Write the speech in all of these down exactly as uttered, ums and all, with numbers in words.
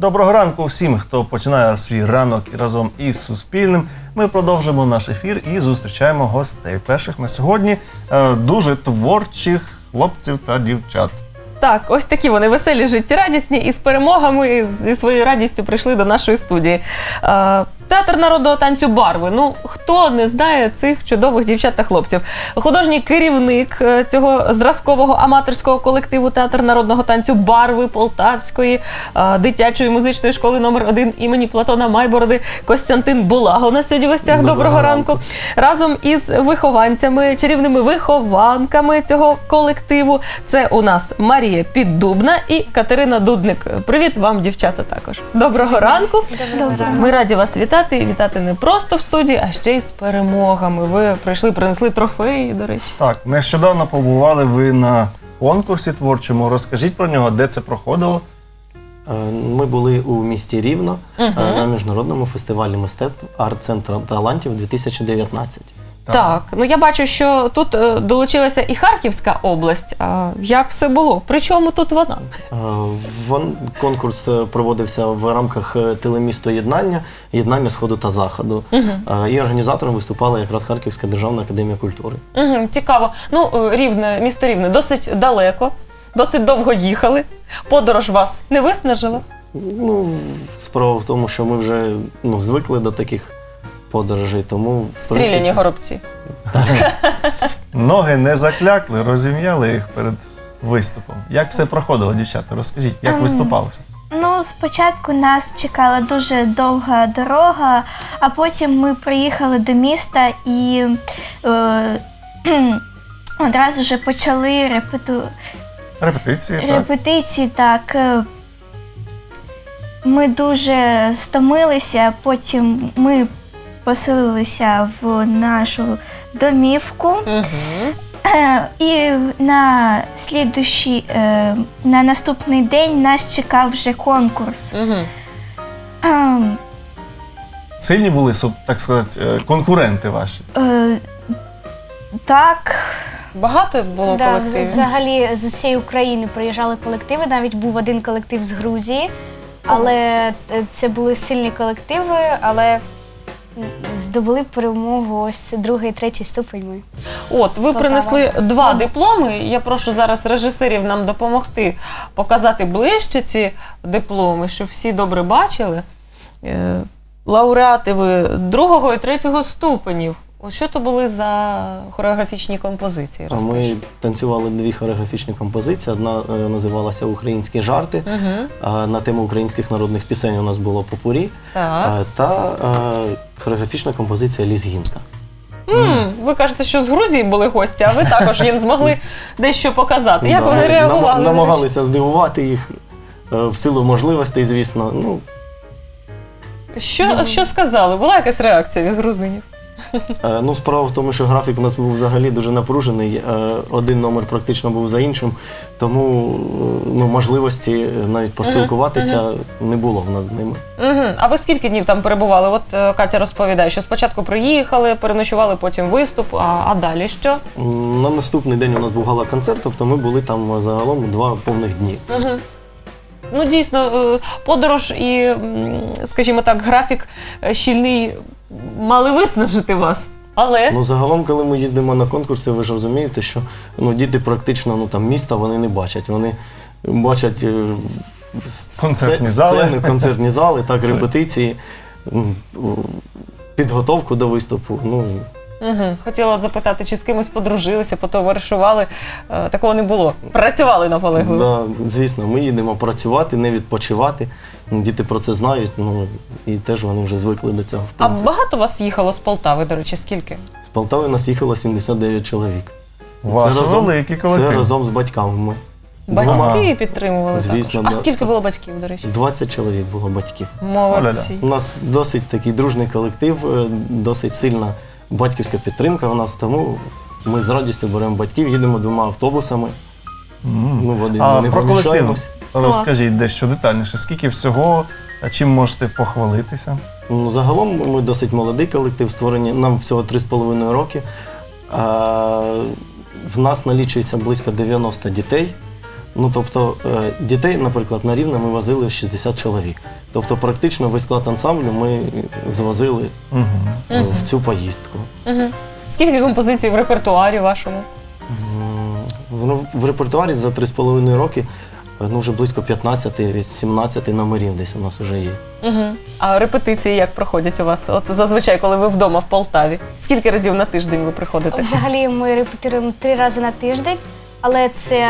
Доброго ранку всім, хто починає свій ранок разом із Суспільним. Ми продовжимо наш ефір і зустрічаємо гостей. Перших на сьогодні е, дуже творчих хлопців та дівчат. Так, ось такі вони веселі, життєрадісні і з перемогами, і зі своєю радістю прийшли до нашої студії. Е, Театр народного танцю «Барви». Ну, хто не знає цих чудових дівчат та хлопців? Художній керівник цього зразкового аматорського колективу Театр народного танцю «Барви» Полтавської е, дитячої музичної школи номер один імені Платона Майбороди Костянтин Булаго. У нас сьогодні в гостях. Доброго, Доброго ранку. ранку. Разом із вихованцями, чарівними вихованками цього колективу. Це у нас Марія Піддубна і Катерина Дудник. Привіт вам, дівчата, також. Доброго ранку. Доброго. Ми раді вас вітати. І вітати не просто в студії, а ще й з перемогами. Ви прийшли, принесли трофеї, до речі. Так, нещодавно побували ви на конкурсі творчому. Розкажіть про нього, де це проходило? Ми були у місті Рівно Угу. на міжнародному фестивалі мистецтв «Арт-центр талантів дві тисячі дев'ятнадцять». Так. так, ну я бачу, що тут е, долучилася і Харківська область. А як все було? Причому тут вона? Вон, конкурс проводився в рамках телемісто «Єднання», «Єднання Сходу та Заходу». Угу. І організатором виступала якраз Харківська державна академія культури. Угу, цікаво. Ну, Рівне, місто Рівне досить далеко, досить довго їхали. Подорож вас не виснажила? Ну, справа в тому, що ми вже ну, звикли до таких подорожей, тому... Стріляні принципі... горобці. Так. Ноги не заклякли, розім'яли їх перед виступом. Як все проходило, дівчата? Розкажіть, як виступалося? Ну, спочатку нас чекала дуже довга дорога, а потім ми приїхали до міста і е, одразу вже почали репету... репетиції. Так? Репетиції, так. Ми дуже стомилися, потім ми поселилися в нашу домівку. Угу. І на слідущий, на наступний день нас чекав вже конкурс. Угу. Сильні були, так сказати, конкуренти ваші? Так. Багато було да, колективів? Взагалі з усієї України приїжджали колективи, навіть був один колектив з Грузії, але це були сильні колективи, але здобули перемогу ось другий, третій ступень ми. От, ви Полтава. принесли два дипломи. Я прошу зараз режисерів нам допомогти показати ближче ці дипломи, щоб всі добре бачили. Е, лауреати ви другого і третього ступенів. Що то були за хореографічні композиції? А ми танцювали дві хореографічні композиції. Одна е, називалася «Українські жарти». Угу. А на тему українських народних пісень у нас було «Попурі». А, та е, хореографічна композиція «Лізгінка». М, ви кажете, що з Грузії були гості, а ви також їм змогли дещо показати. Як Да, вони реагували? Нам, намагалися здивувати їх е, в силу можливостей, звісно. Ну, що, що сказали? Була якась реакція від грузинів? Ну, справа в тому, що графік у нас був взагалі дуже напружений, один номер практично був за іншим, тому ну, можливості навіть поспілкуватися uh-huh. не було в нас з ними. Uh-huh. А ви скільки днів там перебували? От Катя розповідає, що спочатку приїхали, переночували, потім виступ, а, а далі що? На наступний день у нас був гала-концерт, тобто ми були там загалом два повних дні. Uh-huh. Ну, дійсно, подорож і, скажімо так, графік щільний мали виснажити вас, але... Ну, загалом, коли ми їздимо на конкурси, ви ж розумієте, що ну, діти практично ну, там, міста вони не бачать. Вони бачать концертні сцени, зали, концертні зали, так, репетиції, підготовку до виступу. Ну, Угу. Хотіла запитати, чи з кимось подружилися, потоваришували. Е, такого не було. Працювали наполегливо. Да, звісно, ми їдемо працювати, не відпочивати. Діти про це знають, ну, і теж вони вже звикли до цього. В а принципі. багато вас їхало з Полтави, до речі, скільки? З Полтави нас їхало сімдесят дев'ять чоловік. Ваш це разом, великий колектив. Це разом з батьками ми. Батьки Двома. підтримували Звісно, також? А да. скільки було батьків, до речі? двадцять чоловік було батьків. Молодці. У нас досить такий дружний колектив, досить сильна батьківська підтримка у нас, тому ми з радістю беремо батьків, їдемо двома автобусами. Mm. Ну, в один а ми не про колектив розкажіть дещо детальніше. Скільки всього, чим можете похвалитися? Ну, загалом ми досить молодий колектив, створені нам всього три з половиною роки. А, в нас налічується близько дев'яноста дітей. Ну, тобто, е, дітей, наприклад, на Рівне ми возили шістдесят чоловік. Тобто, практично весь склад ансамблю ми звозили Угу. е, в цю поїздку. Угу. Скільки композицій в репертуарі вашому? М, В, в репертуарі за три з половиною роки е, ну, вже близько п'ятнадцять-сімнадцять номерів десь у нас вже є. Угу. А репетиції як проходять у вас? От зазвичай, коли ви вдома в Полтаві. Скільки разів на тиждень ви приходите? Взагалі ми репетируємо три рази на тиждень, але це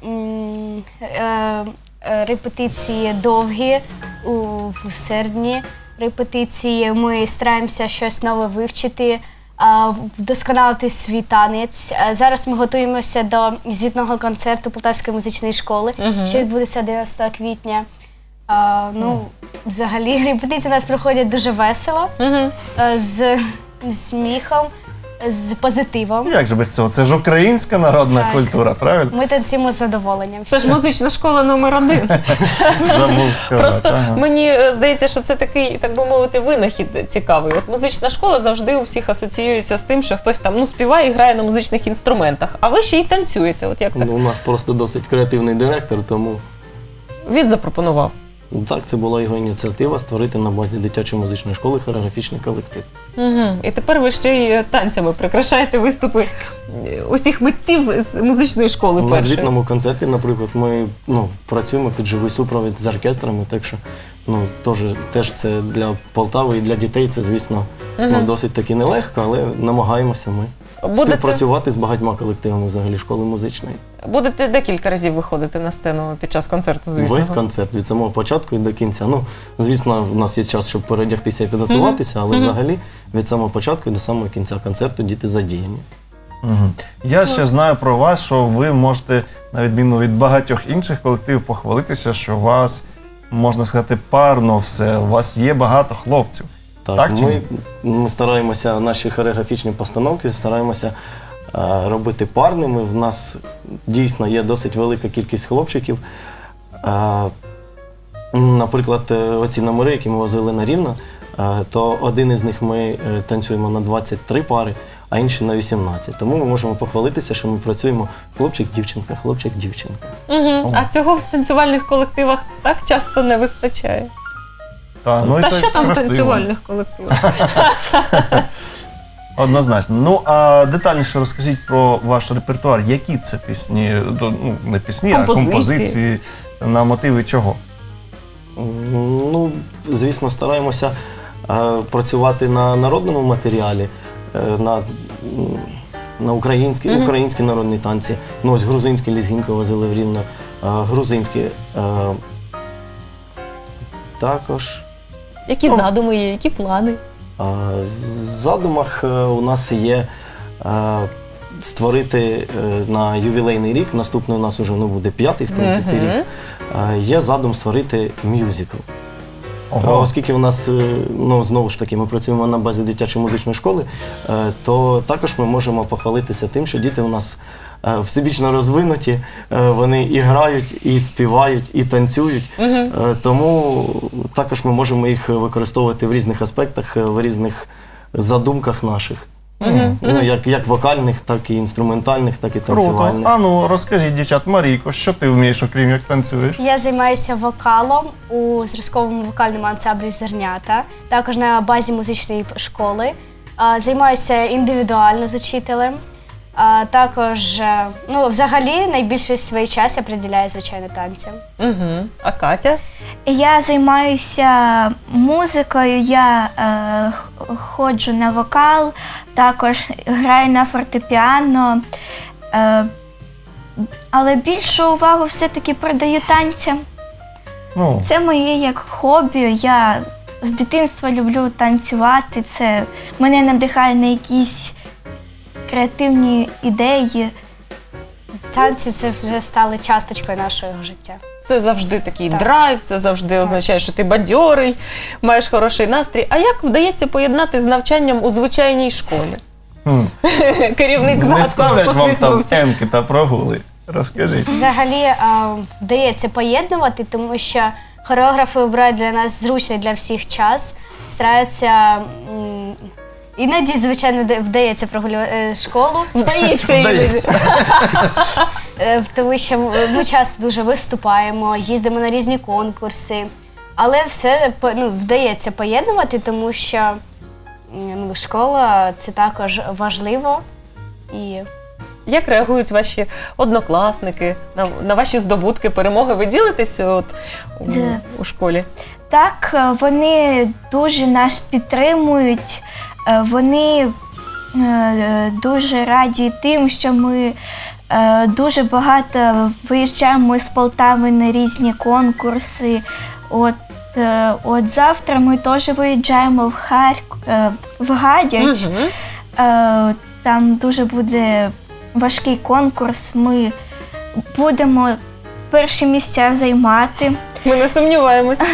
м, е, е, репетиції довгі у, у середні. Репетиції ми стараємося щось нове вивчити, а, вдосконалити свій танець. А зараз ми готуємося до звітного концерту Полтавської музичної школи, Мгм. що відбудеться одинадцятого квітня. А, ну, взагалі, репетиції у нас проходять дуже весело, Угу. е, з, з сміхом, з позитивом. Як же без цього? Це ж українська народна Так. культура, правильно? Ми танцюємо з задоволенням. Це ж всі. музична школа номер один. Забув сказати. Просто ага. мені е, здається, що це такий, так би мовити, винахід цікавий. От музична школа завжди у всіх асоціюється з тим, що хтось там ну співає і грає на музичних інструментах. А ви ще й танцюєте. От як так? Ну, у нас просто досить креативний директор, тому Він запропонував. так, це була його ініціатива створити на базі дитячої музичної школи хореографічний колектив. Угу. І тепер ви ще й е, танцями прикрашаєте виступи е, усіх митців з музичної школи На першої. звітному концерті, наприклад, ми ну, працюємо під живий супровід з оркестрами, так що ну, теж, теж це для Полтави і для дітей це, звісно, ну, досить таки нелегко, але намагаємося ми Будете, співпрацювати з багатьма колективами взагалі школи музичної. будете декілька разів виходити на сцену під час концерту звітного? Весь концерт від самого початку і до кінця. Ну, звісно, в нас є час, щоб передягтися і підготуватися, але взагалі від самого початку і до самого кінця концерту діти задіяні. Мгм. Я ще знаю про вас, що ви можете, на відміну від багатьох інших колективів, похвалитися, що у вас, можна сказати, парно все, у вас є багато хлопців. Так, Так чи ми, ні? ми стараємося, наші хореографічні постановки стараємося е, робити парними. В нас дійсно є досить велика кількість хлопчиків. Е, наприклад, е, оці номери, які ми возили на Рівне, е, то один із них ми е, танцюємо на двадцять три пари, а інший на вісімнадцять. Тому ми можемо похвалитися, що ми працюємо хлопчик-дівчинка, хлопчик-дівчинка. Угу. А цього в танцювальних колективах так часто не вистачає. Та, ну, і Та це що там в красиво. танцювальних колективах? Однозначно. Ну, а детальніше розкажіть про ваш репертуар. Які це пісні, до- ну, не пісні, Композиції. а композиції, на мотиви чого? Ну, звісно, стараємося е, працювати на народному матеріалі, е, на, м, на українські, Мгм. українські народні танці. Ну, ось грузинські лізгінки возили в Рівне, е, грузинські. Е, також Які задуми є, які плани? е, в задумах е, у нас є е, створити е, на ювілейний рік, наступний у нас вже ну, буде п'ятий, в принципі, Мгм. рік. Е, Є задум створити мюзикл. Ого. Оскільки у нас, е, ну, знову ж таки, ми працюємо на базі дитячої музичної школи, е, то також ми можемо похвалитися тим, що діти у нас е, всебічно розвинуті, е, вони і грають, і співають, і танцюють. Е, Тому також ми можемо їх використовувати в різних аспектах, е, в різних задумках наших. Ну, як, як вокальних, так і інструментальних, так і Круто. танцювальних. А ну, розкажіть, дівчат, Марійко, що ти вмієш, окрім як танцюєш? Я займаюся вокалом у зразковому вокальному ансамблі «Зернята», також на базі музичної школи. А, Займаюся індивідуально з учителем. А також, е, ну, взагалі, найбільше свій час я приділяю, звичайно, танцям. Угу. А Катя? Я займаюся музикою, я е, х- ходжу на вокал, також граю на фортепіано, е, але більшу увагу все-таки придаю танцям. Ну, Це моє як хобі. Я з дитинства люблю танцювати. Це мене надихає на якісь креативні ідеї. Танці це вже стали часточкою нашого життя. Це завжди такий Так. драйв, це завжди означає, що ти бадьорий, маєш хороший настрій. А як вдається поєднати з навчанням у звичайній школі? хм. Керівник Не закладу ставлять вам там посміхнувся. енки та прогули. Розкажіть. Взагалі а, вдається поєднувати, тому що хореографи обирають для нас зручний для всіх час, стараються м, Іноді, звичайно, де- вдається прогулювати школу, Вдається іноді. Вдається. е, тому що ми часто дуже виступаємо, їздимо на різні конкурси. Але все по- ну, вдається поєднувати, тому що м, ну, школа – це також важливо. І Як реагують ваші однокласники на, на ваші здобутки, перемоги? Ви ділитесь от у, Да. у школі? Так, е, вони дуже нас підтримують, е, вони е, дуже раді тим, що ми е, дуже багато виїжджаємо з Полтави на різні конкурси. От, е, от завтра ми теж виїжджаємо в Харк... е, в Гадяч. Мгм. Е, Там дуже буде важкий конкурс. Ми будемо перші місця займати. Ми не сумніваємося.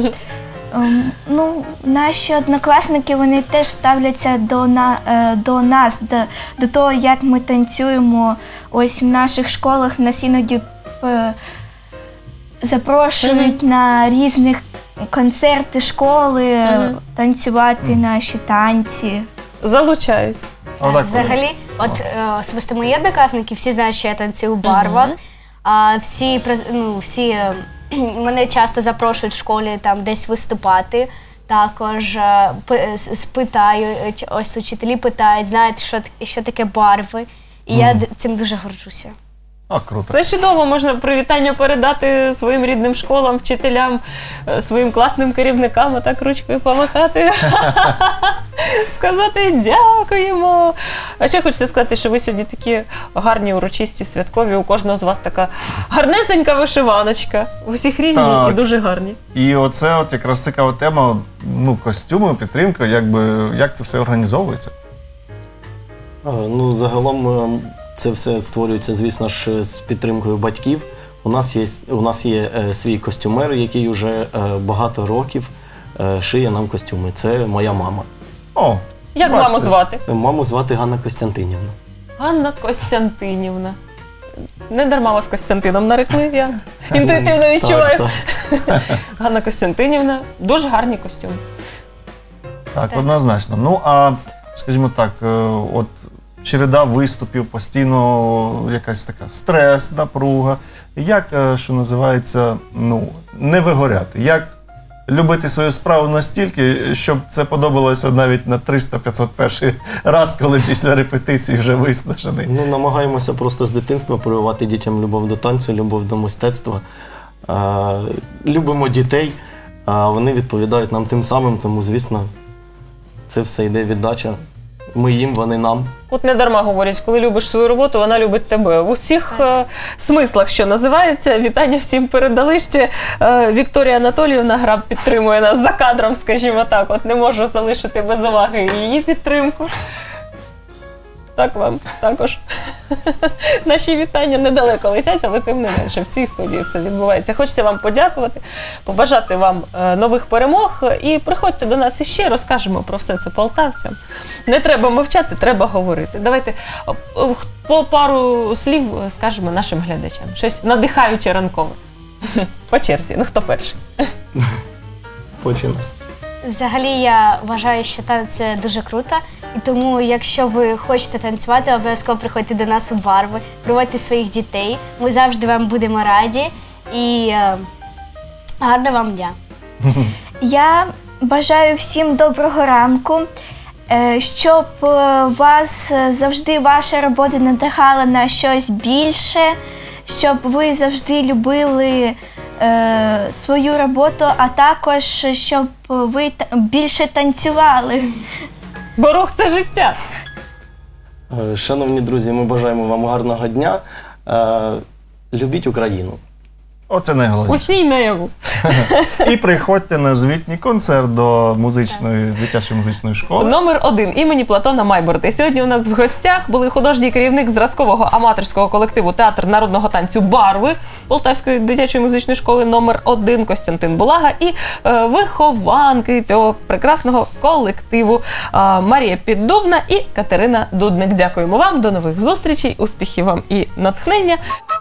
Ем, Ну, наші однокласники вони теж ставляться до, на, е, до нас, до, до того, як ми танцюємо. Ось в наших школах нас іноді е, запрошують на різних концерти школи, е, Мгм. танцювати наші танці. Залучають. Отак, взагалі, от е, особисто мої однокласники всі знають, що я танцюю в барвах, а всі, през- ну, всі е, мене часто запрошують в школі там десь виступати. Також е, пи- с- спитають, ось учителі питають, знають, що, т- що таке барви. І я д- цим дуже горджуся. А, круто. Це чудово, можна привітання передати своїм рідним школам, вчителям, е, своїм класним керівникам, а так ручкою помахати, сказати дякуємо. А ще хочеться сказати, що ви сьогодні такі гарні, урочисті, святкові, у кожного з вас така гарнесенька вишиваночка. У всіх різні Так. і дуже гарні. І оце от якраз цікава тема, ну, костюми, підтримка, якби, як це все організовується. А, Ну, загалом е, це все створюється, звісно ж, з підтримкою батьків. У нас є, у нас є е, свій костюмер, який вже е, багато років е, шиє нам костюми. Це моя мама. О, Як бачите. маму звати? Маму звати Ганна Костянтинівна. Ганна Костянтинівна. Не дарма вас Костянтином нарекли, я інтуїтивно відчуваю. Так, так. Ганна Костянтинівна, дуже гарні костюми. Так, Так. однозначно. Ну, а скажімо так, е, от череда виступів, постійно якась така стрес, напруга. Як, е, що називається, ну, не вигоряти? Як любити свою справу настільки, щоб це подобалося навіть на триста-п'ятсот перший раз, коли після репетиції вже виснажений? Ну, намагаємося просто з дитинства прививати дітям любов до танцю, любов до мистецтва. А, любимо дітей, а вони відповідають нам тим самим, тому, звісно, це все йде віддача. Ми їм, вони нам. От не дарма говорять, коли любиш свою роботу, вона любить тебе. В усіх е, смислах, що називається, вітання всім передали. Ще е, Вікторія Анатоліївна Граб підтримує нас за кадром, скажімо так. От не можу залишити без уваги її підтримку. Так вам також. Наші вітання недалеко летять, але тим не менше в цій студії все відбувається. Хочеться вам подякувати, побажати вам е, нових перемог і приходьте до нас іще, розкажемо про все це полтавцям. Не треба мовчати, треба говорити. Давайте е, е, по пару слів скажемо нашим глядачам. Щось надихаюче ранкове. По черзі. Ну хто перший? Починай. Взагалі я вважаю, що танець це дуже круто. І тому, якщо ви хочете танцювати, обов'язково приходьте до нас у барви, приводьте своїх дітей. Ми завжди вам будемо раді. І е, гарного вам дня. Я бажаю всім доброго ранку, е, щоб е, вас е, завжди ваша робота надихала на щось більше, щоб ви завжди любили е, свою роботу, а також щоб ви та- більше танцювали. Бо рух – це життя. Е, Шановні друзі, ми бажаємо вам гарного дня. Е, Любіть Україну. Оце найголовніше. Усній наяву. І приходьте на звітній концерт до музичної, дитячої музичної школи. Номер один імені Платона Майборта. І сьогодні у нас в гостях були художній керівник зразкового аматорського колективу Театр народного танцю «Барви» Полтавської дитячої музичної школи номер один Костянтин Булага і е, вихованки цього прекрасного колективу е, Марія Піддубна і Катерина Дудник. Дякуємо вам, до нових зустрічей, успіхів вам і натхнення.